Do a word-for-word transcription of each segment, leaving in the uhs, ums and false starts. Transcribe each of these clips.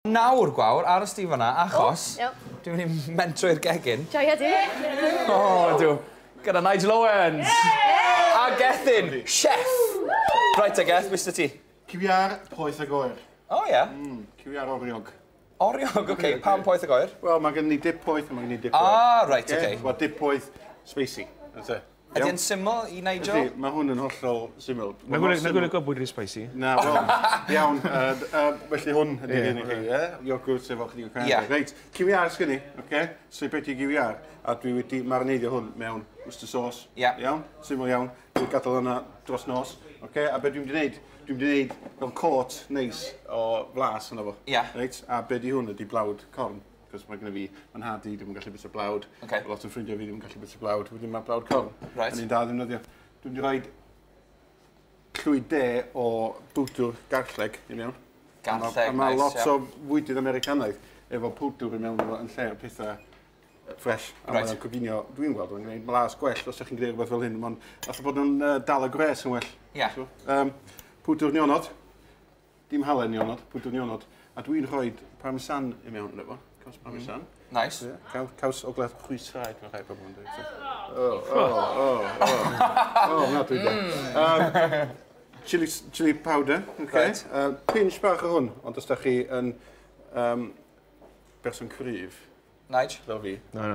Nawr, gwawr, ar y stif yna, achos... Oh, dwi'n mynd i mentro i'r gegin. Joia di. O, dw. Gyda Nigel Owens. A Gethin, chef. Right, a Geth, beth ti? Cywiar, poeth a goer. O, ie? Cywiar oriog. Oriog, oce. Pam poeth a goer? Wel, mae gen ni dip poeth a mae gen ni dip goer. Ah, right, oce. Wel, dip poeth spicy. Ydy yn syml i Nigel? Mae hwn yn hollol syml. Na gwneud go bwyd rhi spicy. Na, wel, iawn. Felly hwn ydy'r un i chi, ie? Iogwrt efo chydig o cranberry. Reit, cywiar sgynni, oce? So beth i gywiar, a dwi wedi marineidio hwn mewn Worcester sauce. Iawn, syml iawn. Dwi'n gadael hwnna dros nos, oce? A beth dwi'n gwneud? Dwi'n gwneud fel cot neis o flas yna fo. Reit, a beth i hwn ydy blawd corn. Cos mae gen i fi, mae'n hadi, dwi'n gallu bwyta blawd. Lot o'n ffrindiau fi ddim yn gallu bwyta blawd. Wedyn mae blawd corn. A ni'n da ddefnyddio. Dwi'n wedi rhoi llwyd de o bwdwr garlleg i mewn. Garlleg, nice, mae lot o fwydydd Americanaidd efo bwdwr i mewn yn lle o pethau ffres. A mae'n coginio, dwi'n gweld, dwi'n gwneud blas gwell os ydych chi'n gwneud rhywbeth fel hyn. Mae'n falle bod yn dal y gres yn well. Bwdwr nionod. Dim halen nionod, bwdwr nionod. A dwi'n rhoi parmesan i mewn yn efo. Caws parmesan. Nice. Caws o gled chwysraid mae'n rhaid pobl yn dweud. O, o, o, o. O, na dwi'n dweud. Chili powder, oce. Pinch bach o hwn, ond os da chi yn berson cryf. Nige? Fel fi. No,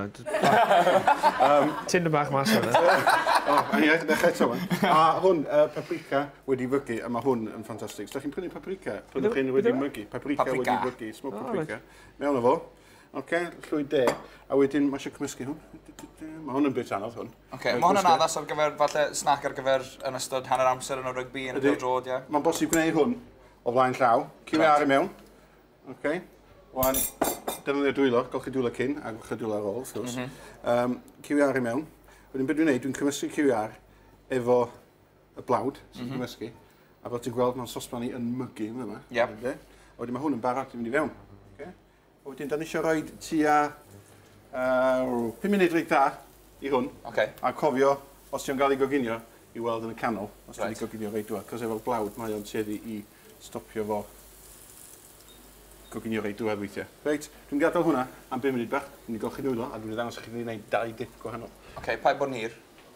no. Tinder bach mas o'n e. O, ie, dechrau eto fan. A hwn, paprika wedi fygu, a mae hwn yn ffantastig. Os da chi'n prynu paprika, prynwch chi'n wedi mygu. Paprika wedi fygu, smoked paprika. Mewn o fo. Oce, llwyd de. A wedyn, mae eisiau cymysgu hwn. Mae hwn yn bit anodd hwn. Oce, mae hwn yn addas ar gyfer, falle, snack ar gyfer yn ystod hanner amser yn y rygbi yn y pêl-drod, ie? Mae'n bosib gwneud hwn o flaen llaw. Cywiar i mewn. Oce. Wan, defnyddio dwylo, golchi dwylo cyn, a golchi dwylo ar ôl, wrth gwrs. Cywiar i mewn. Wedyn, beth dwi'n gwneud, dwi'n cymysgu cywiar efo y blawd, sy'n cymysgu. A fel ti'n gweld, mae'n sosban i yn mygu yma yma. Yep. A wedyn, mae hwn yn barod i fynd i fewn. A wedyn, da ni eisiau rhoi tua pum munud rhaid da i hwn. A cofio, os ti'n gael ei goginio, i weld yn y canol, os ti'n ei goginio rhaid dwa. Cos efo'r blawd, mae o'n tueddu i stopio fo goginio rhaid dwa weithiau. Reit, dwi'n gadael hwnna am bum munud bach, dwi'n ei golchi dwylo, a dwi'n ei ddangos i chi'n gwneud dau dip gwahanol. Oce, pa bod hir?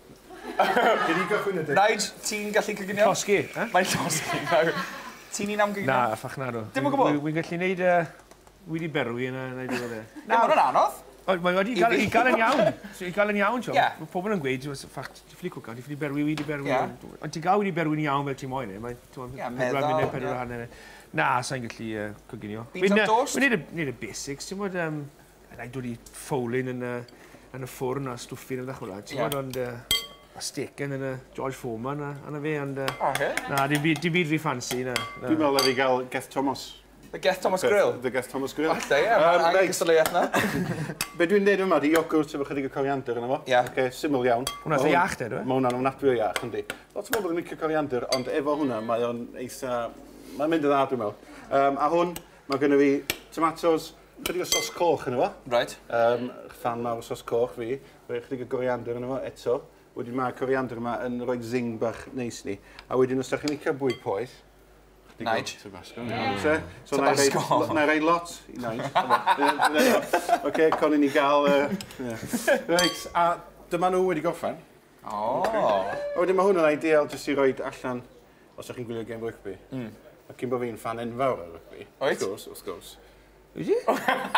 Gyd i gychwyn y dip. Nige, ti'n gallu goginio? Llosgi, e? Mae'n llosgi. Ti'n un am goginio? Na, ffach na do. Dim o gwbl? Wy'n gallu gwneud wedi berwi yna, neu dwi'n gwneud e. Na, mae'n anodd. Mae wedi i gael yn iawn. I gael yn iawn, tio. Mae pobl yn gweud, ffach, ti'n ffili cwca, ti'n ffili berwi, wedi berwi. Ond ti'n gael wedi berwi'n iawn fel ti'n moyn e. Mae'n pedwar munud, pedwar hanner. Na, sa'n gallu coginio. Beans of toast? Wy'n neud y basics, ti'n bod, yna'n dod i ffowlin yn y ffwrn a stwffin yn ddechrau. Ti'n bod, ond a stecken yn y George Foreman yna fe, ond... Na, dim byd rhi ffansi yna. Dwi'n meddwl ar i gael Geth Thomas. The Geth Thomas Grill? The Geth Thomas Grill. Falle, ie, mae'n angen gystadleuaeth na. Be dwi'n neud yma, di iogwrt efo chydig o coriander yna fo. Ie. Syml iawn. Hwna'n eitha iach, de, dwi? Mae hwnna'n ofnadwy o iach, yndi. Lot o bobl yn licio coriander, ond efo hwnna, mae o'n eitha... Mae'n mynd yn dda, dwi'n meddwl. A hwn, mae gynnu fi tomatos, chydig o sos coch yna fo. Right. Fan mawr o sos coch fi. Chydig o coriander yna fo, eto. Wedyn mae'r coriander yma yn rhoi zing bach neis ni. A wedyn, os da chi'n licio bwyd poeth, Nige. Tabasco. Tabasco. Na i rei lot i Nige. Oce, conin ni gael... Reit, a dyma nhw wedi goffan. O. A wedyn mae hwn yn ideal jyst i roi allan os ydych chi'n gwylio game rygbi. A cyn bod fi'n fan enfawr o rygbi. Oes? Wrth gwrs, wrth gwrs. Wyt ti?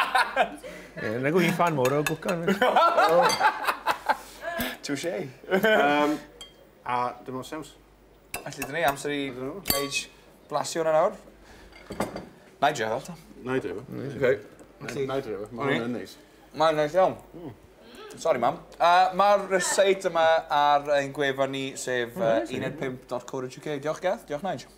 Ie, na gwyn fan mor o gwcan. Touché. A dyma o sews. Alli dyn ni amser i Nige blasio hwnna nawr. Nige efo, ta? Nige efo. Nige efo. Mae hwnna'n neis. Mae'n neis iawn. Sorry, mam. Mae'r receit yma ar ein gwefan ni, sef uned pump dot co dot uk. Diolch, Geth. Diolch, Nige.